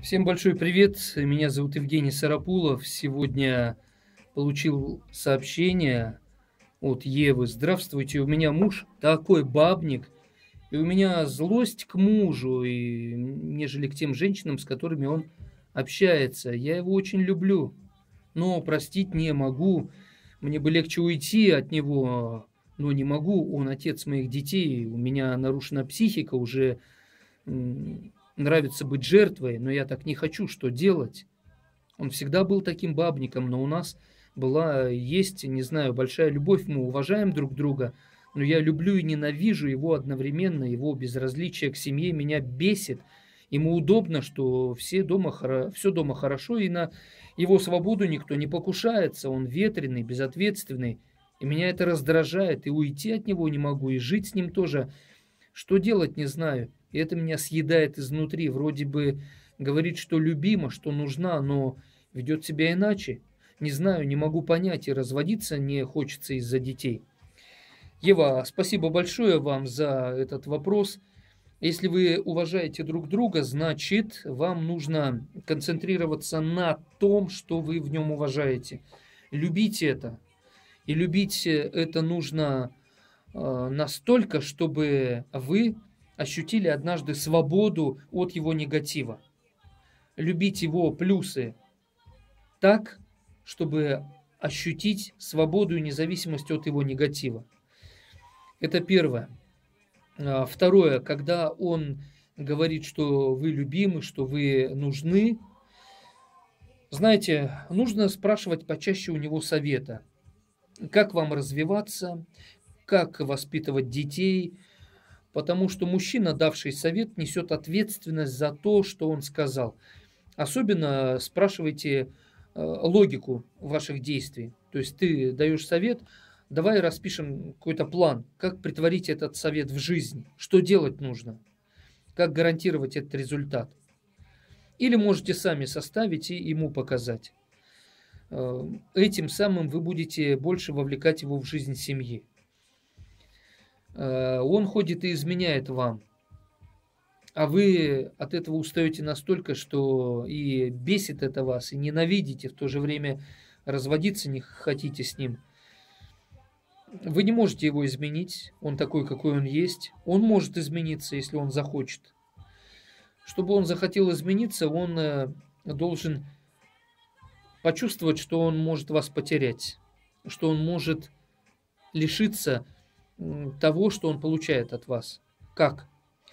Всем большой привет, меня зовут Евгений Сарапулов. Сегодня получил сообщение от Евы. Здравствуйте, у меня муж такой бабник, и у меня злость к мужу, нежели к тем женщинам, с которыми он общается. Я его очень люблю, но простить не могу. Мне бы легче уйти от него, но не могу. Он отец моих детей, у меня нарушена психика, уже нравится быть жертвой, но я так не хочу, что делать? Он всегда был таким бабником, но у нас есть, не знаю, большая любовь, мы уважаем друг друга, но я люблю и ненавижу его одновременно, его безразличие к семье меня бесит. Ему удобно, что все все дома хорошо, и на его свободу никто не покушается, он ветреный, безответственный, и меня это раздражает, и уйти от него не могу, и жить с ним тоже. Что делать, не знаю. И это меня съедает изнутри. Вроде бы говорит, что любима, что нужна, но ведет себя иначе. Не знаю, не могу понять, и разводиться не хочется из-за детей. Ева, спасибо большое вам за этот вопрос. Если вы уважаете друг друга, значит, вам нужно концентрироваться на том, что вы в нем уважаете. Любить это. И любить это нужно настолько, чтобы вы ощутили однажды свободу от его негатива. Любить его плюсы так, чтобы ощутить свободу и независимость от его негатива. Это первое. Второе, когда он говорит, что вы любимы, что вы нужны, знаете, нужно спрашивать почаще у него совета. Как вам развиваться, как воспитывать детей, потому что мужчина, давший совет, несет ответственность за то, что он сказал. Особенно спрашивайте логику ваших действий. То есть ты даешь совет, давай распишем какой-то план, как притворить этот совет в жизнь, что делать нужно, как гарантировать этот результат. Или можете сами составить и ему показать. Этим самым вы будете больше вовлекать его в жизнь семьи. Он ходит и изменяет вам, а вы от этого устаете настолько, что и бесит это вас, и ненавидите, в то же время разводиться не хотите с ним. Вы не можете его изменить, он такой, какой он есть. Он может измениться, если он захочет. Чтобы он захотел измениться, он должен почувствовать, что он может вас потерять, что он может лишиться того, что он получает от вас. Как?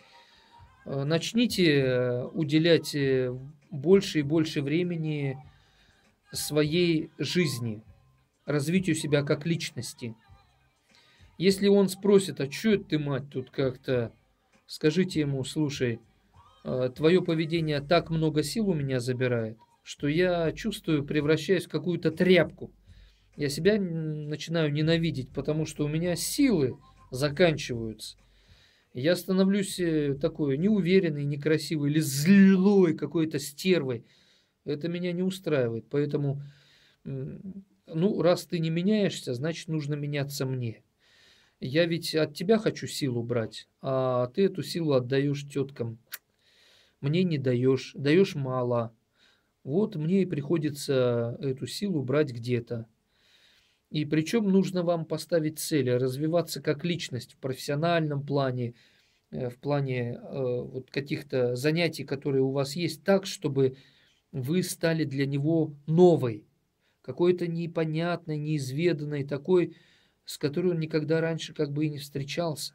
Начните уделять больше и больше времени своей жизни, развитию себя как личности. Если он спросит, а что это ты, мать, тут как-то, скажите ему, слушай, твое поведение так много сил у меня забирает, что я чувствую, превращаюсь в какую-то тряпку. Я себя начинаю ненавидеть, потому что у меня силы заканчиваются. Я становлюсь такой неуверенный, некрасивый или злой какой-то стервой. Это меня не устраивает. Поэтому, ну, раз ты не меняешься, значит, нужно меняться мне. Я ведь от тебя хочу силу брать, а ты эту силу отдаешь теткам. Мне не даешь, даешь мало. Вот мне и приходится эту силу брать где-то. И причем нужно вам поставить цели, развиваться как личность в профессиональном плане, в плане вот каких-то занятий, которые у вас есть, так, чтобы вы стали для него новой, какой-то непонятной, неизведанной, такой, с которой он никогда раньше как бы и не встречался.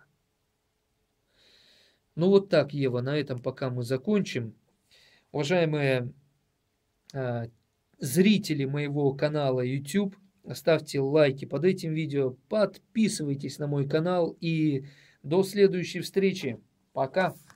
Ну вот так, Ева, на этом пока мы закончим. Уважаемые зрители моего канала YouTube, ставьте лайки под этим видео, подписывайтесь на мой канал и до следующей встречи. Пока!